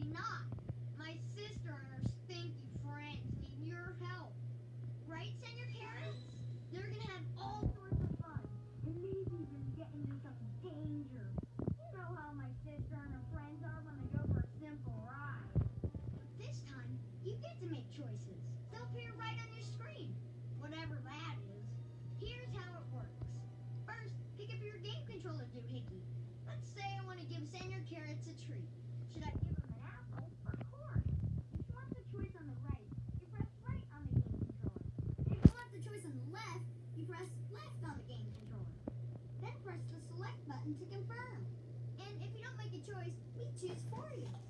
not. My sister and her stinky friends need your help. Right, Senior Carrots? They're gonna have all sorts of fun, and maybe even get into some danger. You know how my sister and her friends are when they go for a simple ride. But this time, you get to make choices. They'll appear right on your screen, whatever that is. Here's how it works. First, pick up your game controller, Doohickey. Let's say I want to give Senior Carrots a treat. Should I give him an apple or corn? If you want the choice on the right, you press right on the game controller. If you want the choice on the left, you press left on the game controller. Then press the select button to confirm. And if you don't make a choice, we choose for you.